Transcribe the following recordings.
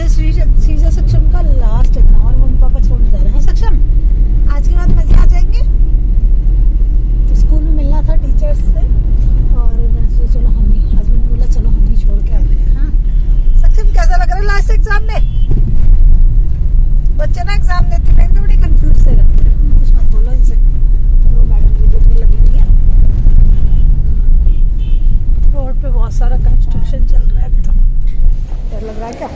है श्रीजा सक्षम का लास्ट एग्जाम और मम्मी पापा छोड़ने जा रहे हैं। सक्षम आज के बाद मजे आ जाएंगे। तो स्कूल में मिलना था टीचर्स से और मैंने सोचा चलो हम ही, हस्बैंड ने बोला चलो हम ही छोड़ के आते हैं। हाँ सक्षम कैसा लग रहा है लास्ट एग्जाम में? बच्चे ना एग्जाम देते टाइम पे बड़ी कंफ्यूज से रहते हैं। कुछ मत बोलो इनसे, वो मैडम की ड्यूटी लगी हुई है। रोड पे बहुत सारा कंस्ट्रक्शन चल रहा है अभी। तो डर लग रहा है क्या?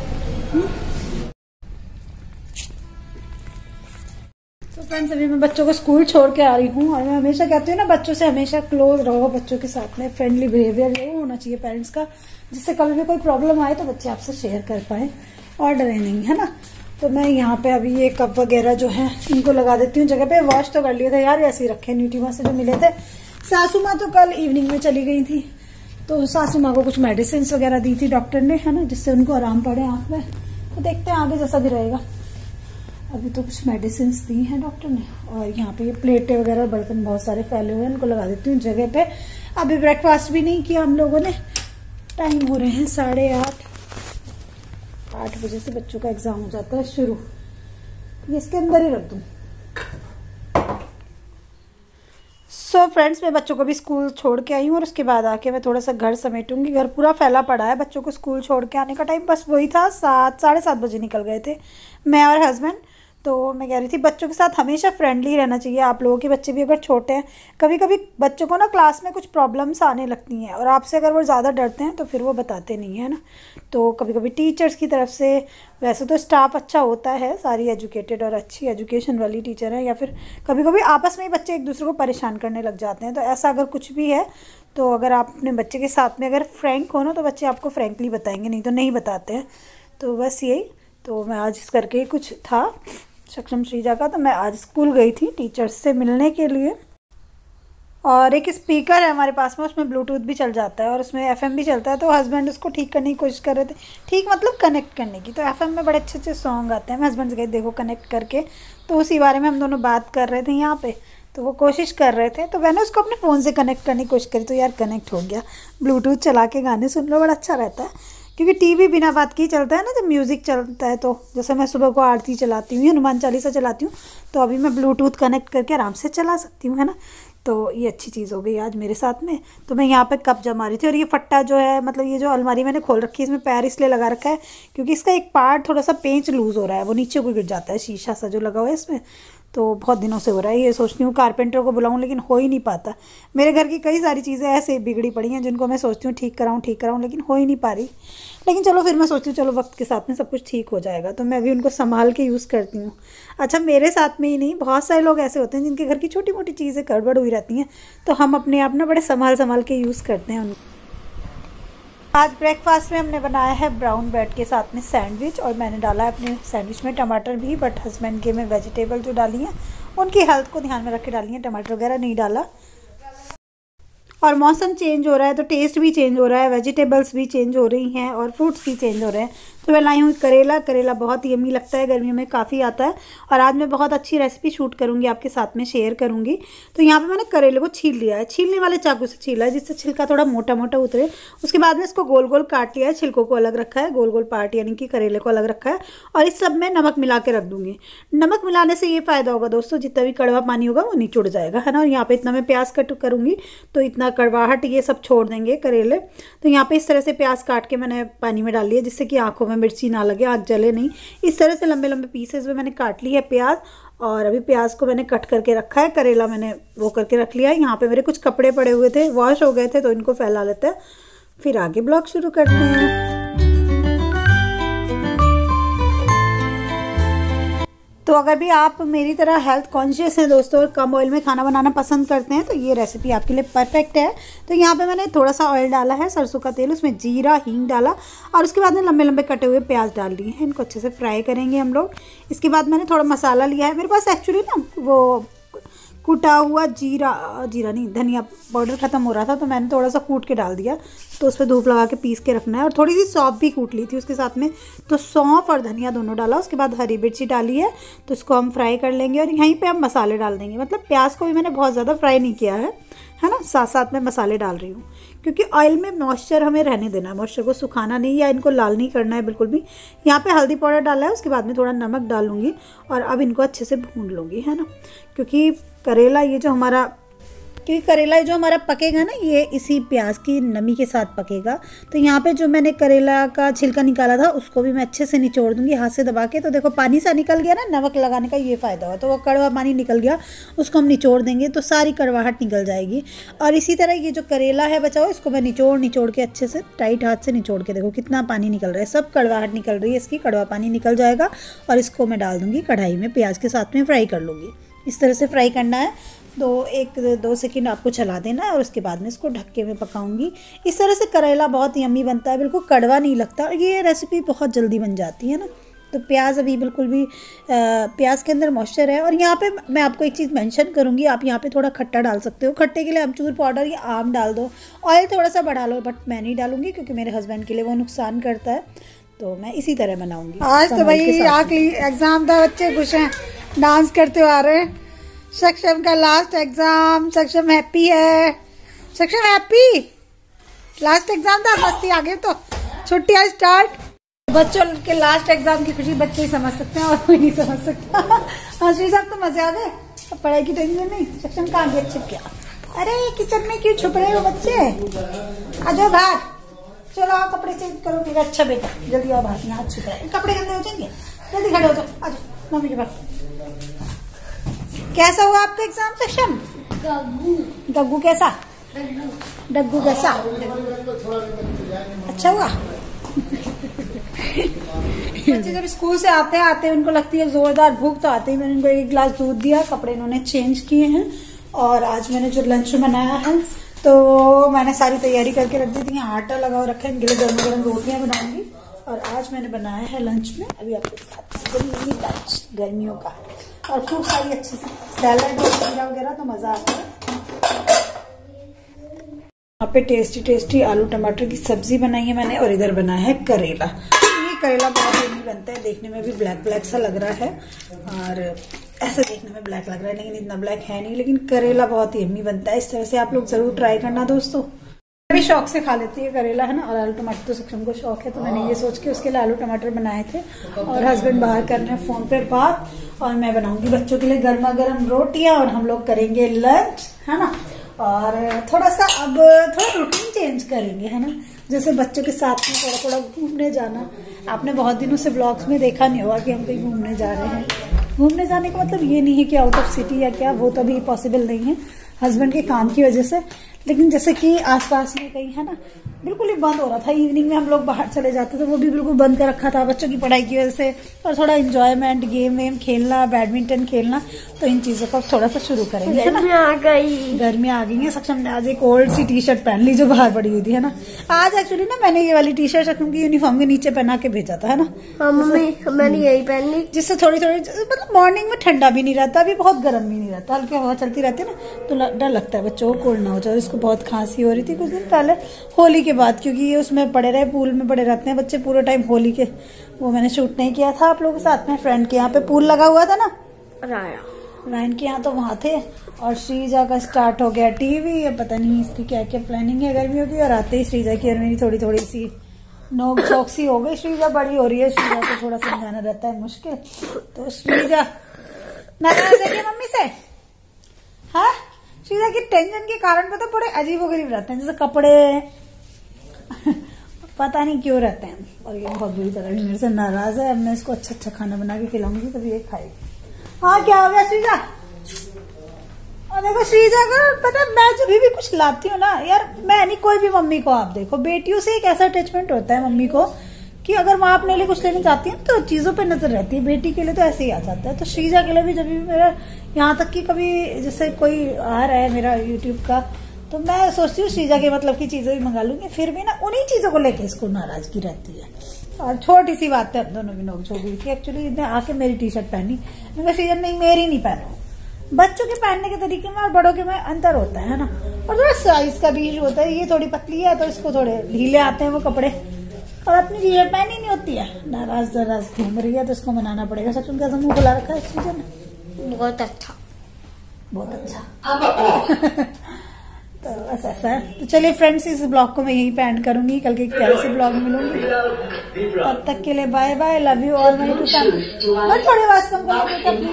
तो फ्रेंड्स अभी मैं बच्चों को स्कूल छोड़ के आ रही हूँ और मैं हमेशा कहती हूँ ना बच्चों से हमेशा क्लोज रहो, बच्चों के साथ में फ्रेंडली बिहेवियर ये होना चाहिए पेरेंट्स का, जिससे कभी भी कोई प्रॉब्लम आए तो बच्चे आपसे शेयर कर पाए और डरे नहीं, है ना। तो मैं यहाँ पे अभी ये कप वगैरह जो है इनको लगा देती हूँ जगह पे। वॉश तो कर लिए थे यार, ऐसे ही रखे न्यूट्री माँ से जो मिले थे। सासू माँ तो कल इवनिंग में चली गई थी, तो सासू माँ को कुछ मेडिसिन वगैरह दी थी डॉक्टर ने, है ना, जिससे उनको आराम पड़े आंख में। तो देखते हैं आगे जैसा भी रहेगा। अभी तो कुछ मेडिसिन दी हैं डॉक्टर ने। और यहाँ पे ये प्लेटें वगैरह बर्तन बहुत सारे फैले हुए हैं, इनको लगा देती हूँ जगह पे। अभी ब्रेकफास्ट भी नहीं किया हम लोगों ने। टाइम हो रहे हैं 8:30 बजे से बच्चों का एग्जाम हो जाता है शुरू। ये इसके अंदर ही रख दूँ। सो फ्रेंड्स मैं बच्चों को भी स्कूल छोड़ के आई हूँ और उसके बाद आके मैं थोड़ा सा घर समेटूंगी। घर पूरा फैला पड़ा है। बच्चों को स्कूल छोड़ के आने का टाइम बस वही था, 7-7:30 बजे निकल गए थे मैं और हस्बैंड। तो मैं कह रही थी बच्चों के साथ हमेशा फ्रेंडली रहना चाहिए। आप लोगों के बच्चे भी अगर छोटे हैं, कभी कभी बच्चों को ना क्लास में कुछ प्रॉब्लम्स आने लगती हैं और आपसे अगर वो ज़्यादा डरते हैं तो फिर वो बताते नहीं है ना। तो कभी कभी टीचर्स की तरफ से, वैसे तो स्टाफ अच्छा होता है, सारी एजुकेटेड और अच्छी एजुकेशन वाली टीचर है, या फिर कभी कभी आपस में ही बच्चे एक दूसरे को परेशान करने लग जाते हैं। तो ऐसा अगर कुछ भी है तो अगर आप अपने बच्चे के साथ में अगर फ्रैंक हो ना तो बच्चे आपको फ्रैंकली बताएंगे, नहीं तो नहीं बताते हैं। तो बस यही। तो मैं आज इस करके कुछ था सक्षम श्रीजा का, तो मैं आज स्कूल गई थी टीचर्स से मिलने के लिए। और एक स्पीकर है हमारे पास में, उसमें ब्लूटूथ भी चल जाता है और उसमें एफएम भी चलता है। तो हस्बैंड उसको ठीक करने की कोशिश कर रहे थे, ठीक मतलब कनेक्ट करने की। तो एफएम में बड़े अच्छे अच्छे सॉन्ग आते हैं। मैं हस्बैंड से कही देखो कनेक्ट करके, तो उसी बारे में हम दोनों बात कर रहे थे यहाँ पे। तो वो कोशिश कर रहे थे, तो मैंने उसको अपने फ़ोन से कनेक्ट करने की कोशिश करी, तो यार कनेक्ट हो गया। ब्लूटूथ चला के गाने सुन लो, बड़ा अच्छा रहता है। क्योंकि टीवी बिना बात की चलता है ना, जब म्यूज़िक चलता है। तो जैसे मैं सुबह को आरती चलाती हूँ, हनुमान चालीसा चलाती हूँ, तो अभी मैं ब्लूटूथ कनेक्ट करके आराम से चला सकती हूँ, है ना। तो ये अच्छी चीज़ हो गई आज मेरे साथ में। तो मैं यहाँ पे कप जमा रही थी और ये फट्टा जो है, मतलब ये जो अलमारी मैंने खोल रखी है, इसमें पैर इसलिए लगा रखा है क्योंकि इसका एक पार्ट थोड़ा सा पेंच लूज़ हो रहा है, वो नीचे को गिर जाता है, शीशा सा जो लगा हुआ है इसमें। तो बहुत दिनों से हो रहा है। ये सोचती हूँ कारपेंटर को बुलाऊँ, लेकिन हो ही नहीं पाता। मेरे घर की कई सारी चीज़ें ऐसे बिगड़ी पड़ी हैं जिनको मैं सोचती हूँ ठीक कराऊँ, लेकिन हो ही नहीं पा रही। लेकिन चलो फिर मैं सोचती हूँ चलो वक्त के साथ में सब कुछ ठीक हो जाएगा। तो मैं भी उनको संभाल के यूज़ करती हूँ। अच्छा मेरे साथ में ही नहीं, बहुत सारे लोग ऐसे होते हैं जिनके घर की छोटी मोटी चीज़ें गड़बड़ हुई रहती हैं, तो हम अपने आप ना बड़े संभाल के यूज़ करते हैं उनको। आज ब्रेकफास्ट में हमने बनाया है ब्राउन ब्रेड के साथ में सैंडविच, और मैंने डाला है अपने सैंडविच में टमाटर भी, बट हस्बैंड के में वेजिटेबल जो डाली हैं उनकी हेल्थ को ध्यान में रख के डाली हैं, टमाटर वगैरह नहीं डाला। और मौसम चेंज हो रहा है तो टेस्ट भी चेंज हो रहा है, वेजिटेबल्स भी चेंज हो रही हैं और फ्रूट्स भी चेंज हो रहे हैं। तो मैं लाई हूँ करेला बहुत यम्मी लगता है, गर्मियों में काफ़ी आता है। और आज मैं बहुत अच्छी रेसिपी शूट करूँगी, आपके साथ में शेयर करूँगी। तो यहाँ पे मैंने करेले को छील लिया है, छीलने वाले चाकू से छीला है जिससे छिलका थोड़ा मोटा मोटा उतरे। उसके बाद में इसको गोल गोल काट लिया है, छिलकों को अलग रखा है, गोल गोल पार्ट यानी कि करेले को अलग रखा है। और इस सब में नमक मिला के रख दूँगी। नमक मिलाने से ये फ़ायदा होगा दोस्तों, जितना भी कड़वा पानी होगा वो नीचे उड़ जाएगा, है ना। और यहाँ पर इतना मैं प्याज कट करूँगी तो इतना कड़वाहट ये सब छोड़ देंगे करेले। तो यहाँ पे इस तरह से प्याज काट के मैंने पानी में डाल लिया, जिससे कि आंखों में मिर्ची ना लगे, आँख जले नहीं। इस तरह से लंबे लंबे पीसेस में मैंने काट ली है प्याज। और अभी प्याज को मैंने कट करके रखा है, करेला मैंने वो करके रख लिया है। यहाँ पे मेरे कुछ कपड़े पड़े हुए थे, वॉश हो गए थे, तो इनको फैला लेते हैं, फिर आगे ब्लॉग शुरू करते हैं। तो अगर भी आप मेरी तरह हेल्थ कॉन्शियस हैं दोस्तों और कम ऑयल में खाना बनाना पसंद करते हैं तो ये रेसिपी आपके लिए परफेक्ट है। तो यहाँ पे मैंने थोड़ा सा ऑयल डाला है, सरसों का तेल, उसमें जीरा हींग डाला और उसके बाद में लंबे लंबे कटे हुए प्याज डाल दिए हैं। इनको अच्छे से फ्राई करेंगे हम लोग। इसके बाद मैंने थोड़ा मसाला लिया है, मेरे पास एक्चुअली ना वो कूटा हुआ जीरा नहीं, धनिया पाउडर ख़त्म हो रहा था, तो मैंने थोड़ा सा कूट के डाल दिया। तो उस पर धूप लगा के पीस के रखना है। और थोड़ी सी सौंफ भी कूट ली थी उसके साथ में, तो सौंफ और धनिया दोनों डाला। उसके बाद हरी मिर्ची डाली है, तो इसको हम फ्राई कर लेंगे। और यहीं पे हम मसाले डाल देंगे, मतलब प्याज को भी मैंने बहुत ज़्यादा फ्राई नहीं किया है, है ना। साथ साथ में मसाले डाल रही हूँ, क्योंकि ऑयल में मॉइस्चर हमें रहने देना है, मॉइस्चर को सुखाना नहीं या इनको लाल नहीं करना है बिल्कुल भी। यहाँ पे हल्दी पाउडर डाला है, उसके बाद में थोड़ा नमक डालूंगी और अब इनको अच्छे से भून लूँगी, है ना। क्योंकि करेला ये जो हमारा पकेगा ना, ये इसी प्याज की नमी के साथ पकेगा। तो यहाँ पे जो मैंने करेला का छिलका निकाला था उसको भी मैं अच्छे से निचोड़ दूंगी हाथ से दबा के। तो देखो पानी सा निकल गया ना, नमक लगाने का ये फ़ायदा हुआ। तो वो कड़वा पानी निकल गया, उसको हम निचोड़ देंगे तो सारी कड़वाहट निकल जाएगी। और इसी तरह ये जो करेला है बचा हुआ, इसको मैं निचोड़ के अच्छे से टाइट हाथ से निचोड़ के, देखो कितना पानी निकल रहा है, सब कड़वाहट निकल रही है इसकी, कड़वा पानी निकल जाएगा। और इसको मैं डाल दूँगी कढ़ाई में, प्याज के साथ में फ्राई कर लूँगी। इस तरह से फ्राई करना है। 1-2 सेकंड आपको चला देना है और उसके बाद में इसको ढक्के में पकाऊंगी। इस तरह से करेला बहुत यम्मी बनता है, बिल्कुल कड़वा नहीं लगता। और ये रेसिपी बहुत जल्दी बन जाती है ना। तो प्याज अभी बिल्कुल भी प्याज के अंदर मॉइस्चर है। और यहाँ पे मैं आपको एक चीज़ मेंशन करूँगी, आप यहाँ पे थोड़ा खट्टा डाल सकते हो। खट्टे के लिए अमचूर पाउडर या आम डाल दो, ऑयल थोड़ा सा बढ़ा लो, बट मैं नहीं डालूंगी क्योंकि मेरे हस्बैंड के लिए वो नुकसान करता है। तो मैं इसी तरह बनाऊँगी। आज तो भाई आखिरी एग्जाम था, बच्चे खुश हैं, डांस करते हुए आ रहे हैं। सक्षम का लास्ट एग्जाम, सक्षम हैप्पी है। सक्षम हैप्पी, लास्ट एग्जाम था, मस्ती आ गई तो छुट्टी आज स्टार्ट। बच्चों के लास्ट एग्जाम की खुशी बच्चे ही समझ सकते हैं और कोई नहीं समझ सकता। श्री साहब तो मजे आ गए, अब पढ़ाई की टेंशन नहीं। सक्षम कहाँ गया, छिप गया। अरे किचन में क्यों छुप रहे हो बच्चे, आ जाओ बाहर। चलो आओ कपड़े चेंज करो फिर। अच्छा बेटा जल्दी आओ बाहर, यहाँ छुप रहे, कपड़े गंदे हो जाएंगे, जल्दी खड़े हो जाओ, आ जाओ मम्मी के पास। कैसा हुआ आपका एग्जाम सक्षम? गग्गू कैसा? डग्गू कैसा? अच्छा हुआ। बच्चे जब स्कूल से आते उनको लगती है जोरदार भूख, तो आते ही मैंने उनको 1 गिलास दूध दिया, कपड़े इन्होंने चेंज किए हैं। और आज मैंने जो लंच बनाया है, तो मैंने सारी तैयारी करके रख दी थी। आटा लगा रखा है, इनके लिए गर्म गर्म रोटियां बनाऊंगी। और आज मैंने बनाया है लंच में, अभी आपको दिखाती हूँ लंच गर्मियों का। और खूब सारी अच्छी सी सैलड वगैरह, तो मजा आता है। यहाँ पे टेस्टी आलू टमाटर की सब्जी बनाई है मैंने, और इधर बनाया है करेला। ये करेला बहुत यम्मी बनता है, देखने में भी ब्लैक सा लग रहा है, और ऐसे देखने में ब्लैक लग रहा है लेकिन इतना ब्लैक है नहीं। लेकिन करेला बहुत यम्मी बनता है। इस तरह से आप लोग जरूर ट्राई करना दोस्तों। भी शौक से खा लेती है करेला, है ना। और आलू टमाटर तो सक्षम को शौक है, तो मैंने ये सोच के उसके लिए आलू टमाटर बनाए थे। और हस्बैंड बाहर कर रहे हैं फोन पे बात, और मैं बनाऊंगी बच्चों के लिए गर्मा गर्म रोटियां, और हम लोग करेंगे लंच, है ना। और थोड़ा रूटीन चेंज करेंगे, है ना। जैसे बच्चों के साथ में थोड़ा घूमने जाना। आपने बहुत दिनों से ब्लॉग्स में देखा नहीं होगा कि हम कहीं घूमने जा रहे हैं। घूमने जाने का मतलब ये नहीं है कि आउट ऑफ सिटी या क्या, वो तो अभी पॉसिबल नहीं है हस्बैंड के काम की वजह से। लेकिन जैसे कि आसपास में कहीं, है ना, बिल्कुल ही बंद हो रहा था। इवनिंग में हम लोग बाहर चले जाते थे, वो भी बिल्कुल बंद कर रखा था बच्चों की पढ़ाई की वजह से। और थोड़ा एंजॉयमेंट, गेम वेम खेलना, बैडमिंटन खेलना, तो इन चीजों को थोड़ा सा शुरू करेंगे, है ना। गर्मी आ गई है। सक्षम ने आज एक ओल्ड सी टी-शर्ट पहन ली जो बाहर पड़ी हुई थी, है ना। आज एक्चुअली ना मैंने ये वाली टी-शर्ट सक्षम की यूनिफॉर्म के नीचे पहना के भेजा था, है ना। हाँ मम्मी, मैंने यही पहन ली, जिससे थोड़ी मतलब मॉर्निंग में ठंडा भी नहीं रहता, अभी बहुत गर्म भी नहीं रहता, हल्की हवा चलती रहती है ना, तो डर लगता है बच्चों को कोल्ड ना हो जाए। इसको बहुत खांसी हो रही थी कुछ दिन पहले, होली के बाद, क्योंकि ये उसमें पड़े रहे, पूल में पड़े रहते हैं बच्चे पूरे टाइम। होली के वो मैंने शूट नहीं किया था आप लोगों के साथ में, फ्रेंड के यहाँ पे पूल लगा हुआ था ना, रायन के यहाँ, तो वहां थे। और श्रीजा का स्टार्ट हो गया टीवी, अब पता नहीं इसकी क्या क्या प्लानिंग है गर्मियों की। और आते ही श्रीजा की और मेरी थोड़ी सी नोक झोंक सी हो गई। श्रीजा बड़ी हो रही है, श्रीजा को थोड़ा समझाना रहता है मुश्किल। तो श्रीजा नाराज है मम्मी से, हाँ। श्रीजा की टेंशन के कारण पता बड़े अजीबोगरीब रहते हैं, जैसे कपड़े पता नहीं क्यों रहते हैं। और ये बहुत बुरी तरह मेरे से नाराज है। अब मैं इसको अच्छा खाना बना के खिलाऊंगी तभी ये खाएगी। हाँ क्या हो गया श्रीजा? और देखो श्रीजा का पता, मैं जब भी कुछ लाती हूँ ना यार, मैं नहीं, कोई भी मम्मी को आप देखो, बेटियों से एक ऐसा अटैचमेंट होता है मम्मी को कि अगर माँ अपने लिए कुछ लेने जाती है तो चीजों पे नजर रहती है। बेटी के लिए तो ऐसे ही आ जाता है। तो श्रीजा के लिए भी जब भी मेरा, यहाँ तक कि कभी जैसे कोई आ रहा है मेरा यूट्यूब का, तो मैं सोचती हूँ श्रीजा के मतलब की चीजें भी मंगा लूंगी, फिर भी ना उन्हीं चीजों को लेके इसको नाराजगी रहती है। और छोटी सी बात पे हम दोनों की नोकझोंक हुई थी। एक्चुअली इसने आके मेरी टी-शर्ट पहनी, मैंने कहा श्रीजा नहीं मेरी नहीं पहनो। बच्चों के पहनने के तरीके में और बड़ों के में अंतर होता है ना, और थोड़ा साइज का भी होता है। ये थोड़ी पतली है तो इसको थोड़े ढीले आते हैं वो कपड़े, और अपनी टी-शर्ट पहनी नहीं होती है। नाराज घूम रही है तो इसको मनाना पड़ेगा। सच में कैसा मुंह खुला रखा है इस चीज ने, बहुत अच्छा। तो बस ऐसा है। तो चलिए फ्रेंड्स, इस ब्लॉग को मैं यहीं पे एंड करूंगी। कल के एक प्यारे से ब्लॉग मिलूंगी। तब तक के लिए bye bye, love you all my to family. थोड़ी आवाज कम करो।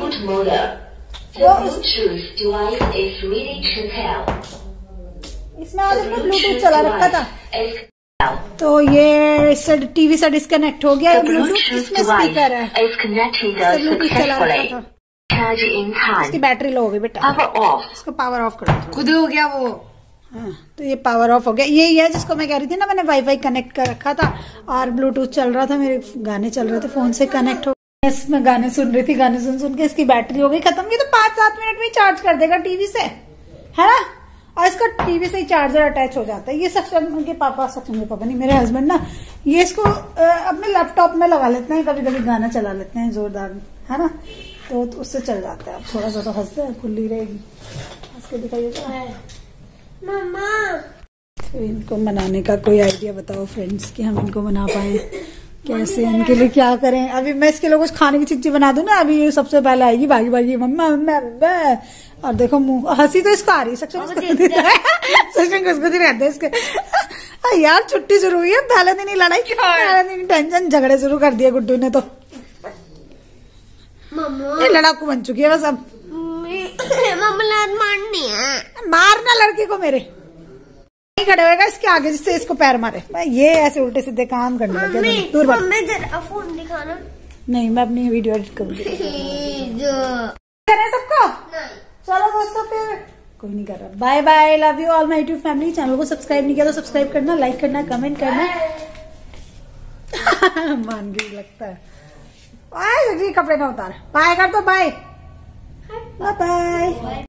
इसमें आज हमने ब्लूटूथ चला रखा था, तो ये इससे टीवी से डिस्कनेक्ट हो गया। ब्लूटूथ इसमें स्पीकर है, ब्लूटूथ चला रखा था। इसकी बैटरी लो हो गई बेटा, इसको पावर ऑफ कर दो। खुद हो गया वो। हाँ, तो ये पावर ऑफ हो गया। यही है जिसको मैं कह रही थी ना, मैंने वाईफाई कनेक्ट कर रखा था और ब्लूटूथ चल रहा था, मेरे गाने चल रहे थे, फोन से कनेक्ट हो। इसमें गाने सुन रही थी, गाने सुन के इसकी बैटरी हो गई खत्म। ये तो 5-7 मिनट में चार्ज कर देगा टीवी से, है ना। और इसका टीवी से ही चार्जर अटैच हो जाता है। ये सक्षम के पापा नहीं, मेरे हस्बैंड ना, ये इसको अपने लैपटॉप में लगा लेते हैं, कभी कभी गाना चला लेते हैं जोरदार, है ना, तो उससे चल जाता है। अब थोड़ा सा तो हंसते हैं, खुली रहेगी। इसको दिखाइए मम्मा। तो इनको मनाने का कोई आइडिया बताओ फ्रेंड्स, कि हम इनको मना पाए कैसे, इनके लिए क्या करें। अभी मैं इसके लिए कुछ खाने की चीजें बना दूं ना, अभी ये सबसे पहले आएगी भागी भागी, मम्मा मम्मा मम्मा। और देखो मुंह, हंसी तो इसको आ रही है। सक्षम को रहते इसके। यार छुट्टी शुरू हुई है, पहले दिन ही लड़ाई, पहले दिन टेंशन, झगड़े शुरू कर दिए गुड्डू ने। तो ये लड़ाकू बन चुकी है बस अब। मारनी है, मारना लड़की को मेरे नहीं खड़े होएगा इसके आगे, जिससे इसको पैर मारे। ये ऐसे उल्टे सीधे काम करने लगे। दूर बात। जरा फोन दिखाना। नहीं, मैं अपनी वीडियो एडिट करूंगी। सबको चलो दोस्तों, फिर कोई नहीं कर रहा। Bye bye, love you all my YouTube family. Channel को सब्सक्राइब नहीं किया तो सब्सक्राइब करना, लाइक करना, कमेंट करना। मान गई लगता है। कपड़े ना उतार। बाय कर दो, बाय बाय।